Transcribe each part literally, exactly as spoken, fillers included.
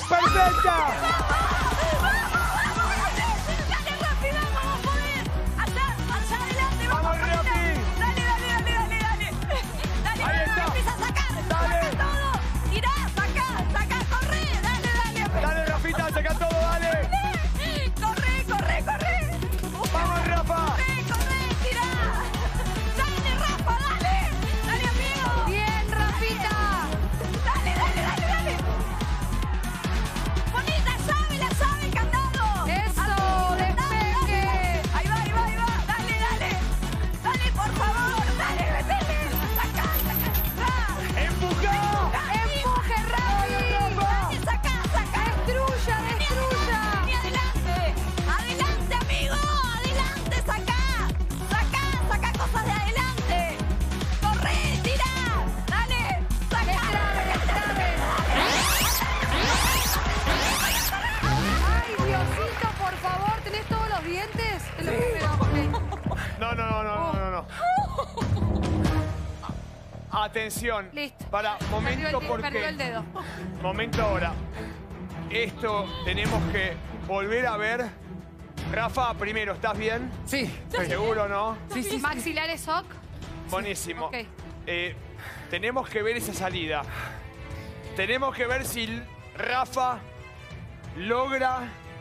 ¡Perfecta! ¡Dale, rápido! ¡Vamos a poder! ¡Allá, allá adelante! ¡Vamos, ¡Vamos, Rafi! Dale, dale, dale, dale, dale. Dale, Ahí está. empieza a sacar. Dale. Saca todo. Tirá, saca, saca, corre. Dale, dale. Dale, Rafita, saca todo, dale. Corre, corre, corre. ¡Vamos, Rafa! Corre, corre, tirá. Dale, Rafa, dale. Dale, amigo. Bien, Rafita. Dale, dale, dale, dale. Poné la llave, la llave, el candado. Eso, Dale, dale. despeje. Ahí va, ahí va, ahí va. Dale, dale. Dale, por favor. Dale, metele. Saca, saca. ¡Empuja! Empuje, Rafi. Dale, saca, saca. Destruya, destruya. Vení adelante. Adelante, amigo. Adelante, saca. Saca, saca cosas de adelante. Corre, tira. Dale. Saca. Ay, Diosito, por favor, ¿tenés todos los dientes? Te lo primero, ok. No, no, no, no, no, no, no. Atención. Listo. Para, momento Perdió el, porque... perdió el dedo. Momento ahora. Esto tenemos que volver a ver. Rafa, primero, ¿estás bien? Sí, ¿Seguro, no? sí, sí. sí. ¿Maxilares S O C? Buenísimo. Ok. Eh, tenemos que ver esa salida. Tenemos que ver si Rafa logra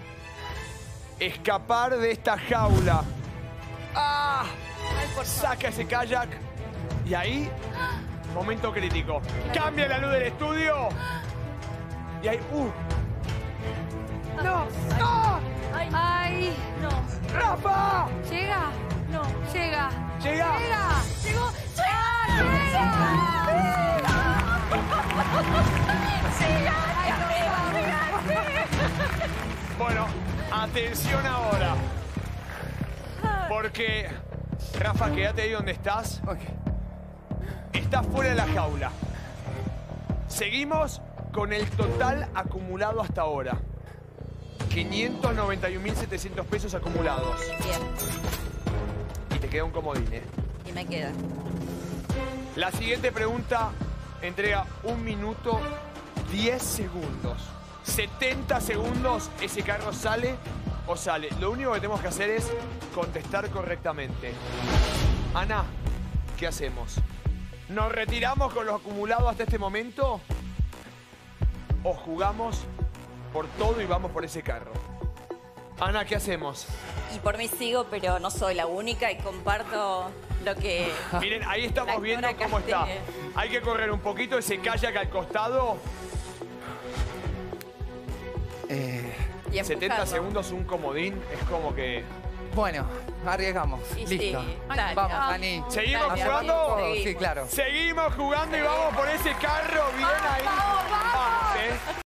escapar de esta jaula. ¡Ah! Saca ese kayak. Y ahí, momento crítico. Cambia la luz del estudio. Y ahí, ¡uh! ¡No! ¡No! Ay, Ay, no. ¡Rafa! llega. No. Llega. ¡Llega! Llega. Llegó. Bueno, atención ahora. Porque, Rafa, quédate ahí donde estás. Ok. Estás fuera de la jaula. Seguimos con el total acumulado hasta ahora. quinientos noventa y un mil setecientos pesos acumulados. Bien. Y te queda un comodín, ¿eh? Y me queda. La siguiente pregunta entrega un minuto diez segundos. setenta segundos, ese carro sale o sale. Lo único que tenemos que hacer es contestar correctamente. Ana, ¿qué hacemos? ¿Nos retiramos con lo acumulado hasta este momento? ¿O jugamos por todo y vamos por ese carro? Ana, ¿qué hacemos? Y por mí sigo, pero no soy la única y comparto lo que... Miren, ahí estamos La viendo actora cómo está. Castell. Hay que correr un poquito ese kayak al costado. Eh, y setenta empujarlo. segundos, un comodín. Es como que... bueno, arriesgamos. Y sí, Listo. dale. Vamos, Ah, Dani. ¿Seguimos dale, jugando? seguimos. Sí, claro. Seguimos jugando y vamos por ese carro bien ahí. Vamos, vamos. Vamos, ¿eh?